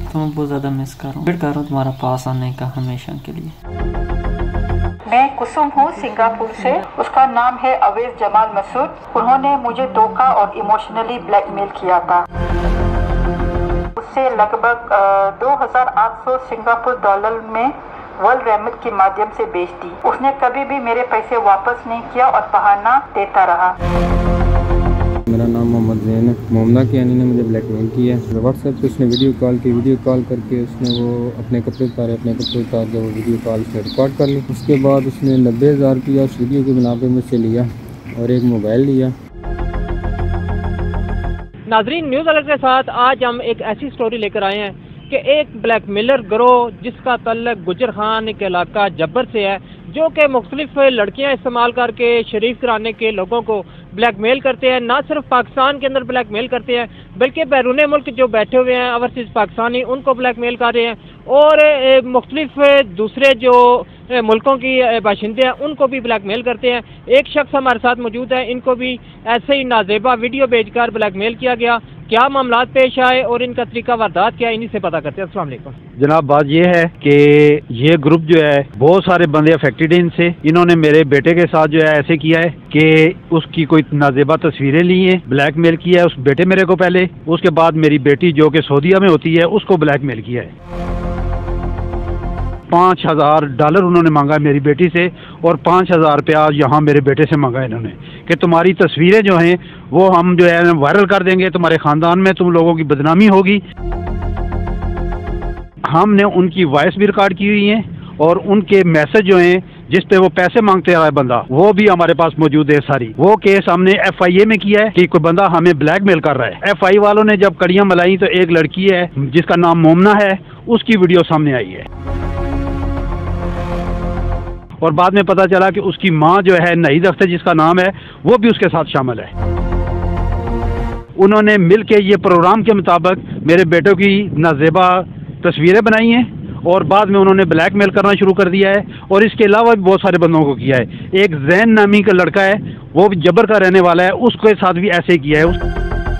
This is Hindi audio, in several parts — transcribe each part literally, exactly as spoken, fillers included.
तुम्हें बहुत ज़्यादा मिस कर रहा हूँ। वेट कर रहा हूँ तुम्हारा पास आने का हमेशा के लिए। मैं कुसुम हूँ सिंगापुर से। उसका नाम है अवेश जमाल मसूद। उन्होंने मुझे धोखा और इमोशनली ब्लैकमेल किया था। उससे लगभग दो हज़ार आठ सौ सिंगापुर डॉलर में वर्ल्ड रेमिट के माध्यम से बेच दी। उसने कभी भी मेरे पैसे वापस नहीं किया और बहाना देता रहा। मेरा नाम मोहम्मद जैन है। मोमना की यानी ने मुझे ब्लैकमेल किया है। व्हाट्सएप पे उसने वीडियो कॉल की। वीडियो कॉल करके उसने वो अपने कपड़े उतारे। अपने कपड़े उतार के वो वीडियो कॉल उसने रिकॉर्ड कर ली। उसके बाद उसने नब्बे हज़ार रुपया उस वीडियो के बिना पे मुझसे लिया और एक मोबाइल लिया। नाजरीन, न्यूज़ अलर्ट के साथ आज हम एक ऐसी स्टोरी लेकर आए हैं कि एक ब्लैकमेलर गिरोह जिसका तल्लक गुजर खान के इलाका जब्बर से है, जो कि मुख्तलिफ लड़कियां इस्तेमाल करके शरीफ कराने के लोगों को ब्लैकमेल करते हैं। ना सिर्फ पाकिस्तान के अंदर ब्लैकमेल करते हैं बल्कि बैरून मुल्क जो बैठे हुए हैं ओवरसीज़ पाकिस्तानी, उनको ब्लैकमेल कर रहे हैं और मुख्तलिफ दूसरे जो मुल्कों की बाशिंदे हैं उनको भी ब्लैकमेल करते हैं। एक शख्स हमारे साथ मौजूद है, इनको भी ऐसे ही नाजेबा वीडियो भेजकर ब्लैकमेल किया गया। क्या मामला पेश आए और इनका तरीका वारदात क्या, इन्हीं से पता करते हैं। अस्सलाम वालेकुम जनाब, बात ये है कि ये ग्रुप जो है बहुत सारे बंदे अफेक्टेड हैं इनसे। इन्होंने मेरे बेटे के साथ जो है ऐसे किया है कि उसकी कोई नाजेबा तस्वीरें ली हैं, ब्लैकमेल किया है उस बेटे मेरे को पहले, उसके बाद मेरी बेटी जो कि सऊदीया में होती है उसको ब्लैकमेल किया है। पाँच हजार डॉलर उन्होंने मांगा मेरी बेटी से और पाँच हजार रुपया यहाँ मेरे बेटे से मांगा इन्होंने कि तुम्हारी तस्वीरें जो हैं वो हम जो है वायरल कर देंगे, तुम्हारे ख़ानदान में तुम लोगों की बदनामी होगी। हमने उनकी वॉइस भी रिकॉर्ड की हुई है और उनके मैसेज जो हैं जिस पे वो पैसे मांगते रहा है बंदा, वो भी हमारे पास मौजूद है सारी। वो केस हमने एफ आई ए में किया है कि कोई बंदा हमें ब्लैकमेल कर रहा है। एफ आई ए वालों ने जब कड़ियाँ मलाई तो एक लड़की है जिसका नाम मोमना है, उसकी वीडियो सामने आई है और बाद में पता चला कि उसकी माँ जो है नईद अख्तर जिसका नाम है वो भी उसके साथ शामिल है। उन्होंने मिलके ये प्रोग्राम के मुताबिक मेरे बेटों की नाजेबा तस्वीरें बनाई हैं और बाद में उन्होंने ब्लैकमेल करना शुरू कर दिया है और इसके अलावा भी बहुत सारे बंदों को किया है। एक जैन नामी का लड़का है, वो भी जबर का रहने वाला है, उसके साथ भी ऐसे ही किया है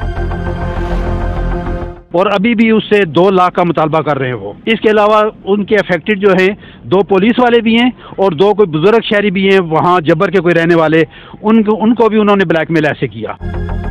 और अभी भी उससे दो लाख का मुतालबा कर रहे हैं वो। इसके अलावा उनके अफेक्टेड जो हैं दो पुलिस वाले भी हैं और दो कोई बुजुर्ग शहरी भी हैं वहाँ जबर के कोई रहने वाले, उनको उनको भी उन्होंने ब्लैकमेल ऐसे किया।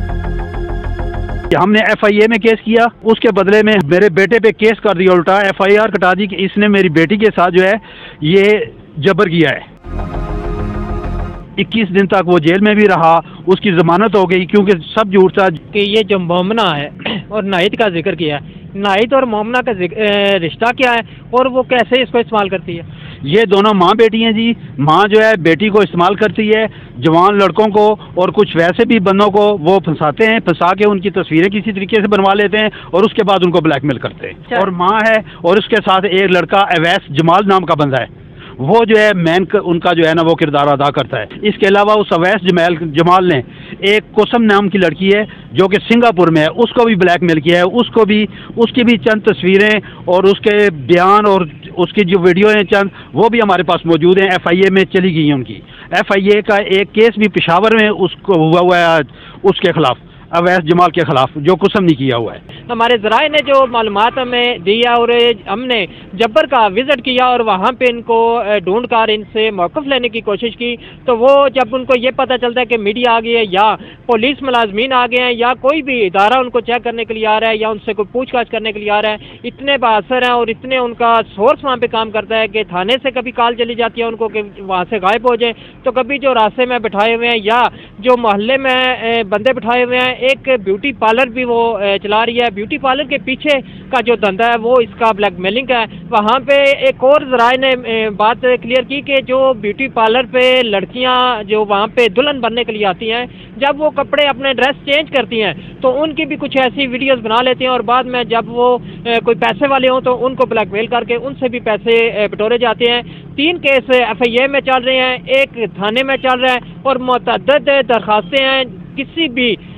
हमने एफ आई ए में केस किया, उसके बदले में मेरे बेटे पे केस कर दिया, उल्टा एफ आई आर कटा दी कि इसने मेरी बेटी के साथ जो है ये जबर किया है। इक्कीस दिन तक वो जेल में भी रहा, उसकी जमानत हो गई क्योंकि सब झूठ था कि ये जो मोमना है और नाहिद का जिक्र किया है, नाहिद और मोमना का रिश्ता क्या है और वो कैसे इसको इस्तेमाल करती है? ये दोनों माँ बेटी हैं जी। माँ जो है बेटी को इस्तेमाल करती है, जवान लड़कों को और कुछ वैसे भी बंदों को वो फंसाते हैं, फंसा के उनकी तस्वीरें किसी तरीके से बनवा लेते हैं और उसके बाद उनको ब्लैकमेल करते हैं। और माँ है और उसके साथ एक लड़का अवैस जमाल नाम का बंदा है, वो जो है मैन उनका जो है ना वो किरदार अदा करता है। इसके अलावा उस अवैस जमाल जमाल ने एक कुसुम नाम की लड़की है जो कि सिंगापुर में है, उसको भी ब्लैकमेल किया है। उसको भी उसकी भी चंद तस्वीरें और उसके बयान और उसकी जो वीडियो हैं चंद, वो भी हमारे पास मौजूद हैं, एफ आई ए में चली गई हैं उनकी। एफ आई ए का एक केस भी पेशावर में उसको हुआ हुआ है उसके खिलाफ, अवैस जमाल के खिलाफ, जो कुछ नहीं किया हुआ है। हमारे ज़राए ने जो मालूमात हमें दिया और हमने जब्बर का विज़िट किया और वहाँ पे इनको ढूंढ कर इनसे मौक़िफ़ लेने की कोशिश की, तो वो जब उनको ये पता चलता है कि मीडिया आ गई है या पुलिस मुलाजमीन आ गए हैं या कोई भी इदारा उनको चेक करने के लिए आ रहा है या उनसे कोई पूछताछ करने के लिए आ रहा है, इतने बासर हैं और इतने उनका सोर्स वहाँ पर काम करता है कि थाने से कभी कॉल चली जाती है उनको कि वहाँ से गायब हो जाए, तो कभी जो रास्ते में बिठाए हुए हैं या जो मोहल्ले में बंदे बिठाए हुए हैं। एक ब्यूटी पार्लर भी वो चला रही है, ब्यूटी पार्लर के पीछे का जो धंधा है वो इसका ब्लैकमेलिंग का है। वहाँ पे एक और ज़राए ने बात क्लियर की कि जो ब्यूटी पार्लर पे लड़कियाँ जो वहाँ पे दुल्हन बनने के लिए आती हैं, जब वो कपड़े अपने ड्रेस चेंज करती हैं तो उनकी भी कुछ ऐसी वीडियोस बना लेते हैं और बाद में जब वो कोई पैसे वाले हों तो उनको ब्लैकमेल करके उनसे भी पैसे बटोरे जाते हैं। तीन केस एफ आई ए में चल रहे हैं, एक थाने में चल रहा है और मुतअद्दिद दरखास्तें हैं किसी भी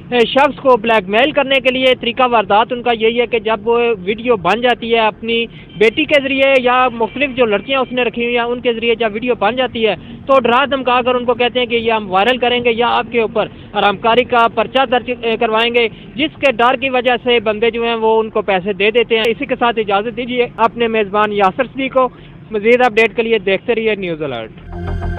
शख्स को ब्लैकमेल करने के लिए तरीका वारदात उनका यही है कि जब वो वीडियो बन जाती है अपनी बेटी के ज़रिए या मुख्तलिफ जो लड़कियां उसने रखी हुई हैं उनके ज़रिए जब वीडियो बन जाती है तो डरा धमका कर उनको कहते हैं कि ये हम वायरल करेंगे या आपके ऊपर हरामकारी का पर्चा दर्ज करवाएंगे, जिसके डर की वजह से बंदे जो हैं वो उनको पैसे दे देते हैं। इसी के साथ इजाज़त दीजिए अपने मेज़बान यासर सदी को। मज़ीद अपडेट के लिए देखते रहिए न्यूज़ अलर्ट।